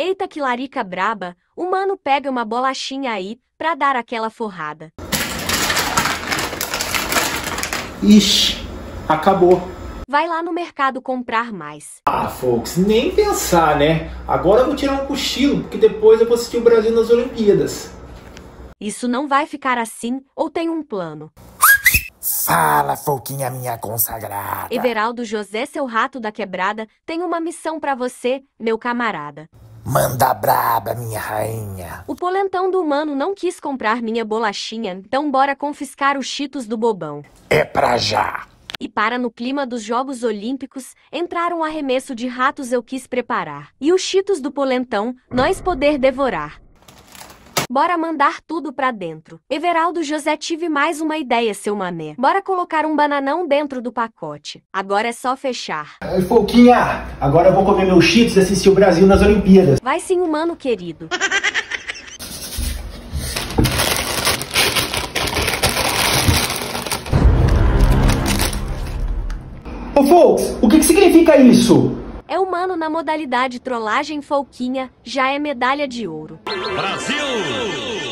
Eita que larica braba, o mano pega uma bolachinha aí, pra dar aquela forrada. Ixi, acabou. Vai lá no mercado comprar mais. Ah, folks, nem pensar, né? Agora eu vou tirar um cochilo, porque depois eu vou assistir o Brasil nas Olimpíadas. Isso não vai ficar assim, ou tem um plano? Fala, Folquinha minha consagrada. Everaldo José, seu rato da quebrada, tem uma missão pra você, meu camarada. Manda braba, minha rainha. O polentão do mano não quis comprar minha bolachinha, então bora confiscar os cheetos do bobão. É pra já. E para no clima dos Jogos Olímpicos, entrar um arremesso de ratos eu quis preparar. E os cheetos do polentão, nós poder devorar. Bora mandar tudo pra dentro. Everaldo José, tive mais uma ideia, seu mané. Bora colocar um bananão dentro do pacote. Agora é só fechar. Ai, Folquinha, agora eu vou comer meus cheetos e assistir o Brasil nas Olimpíadas. Vai sim, humano querido. Ô, folks, o que significa isso? É humano na modalidade trollagem Folquinha, já é medalha de ouro. Brasil!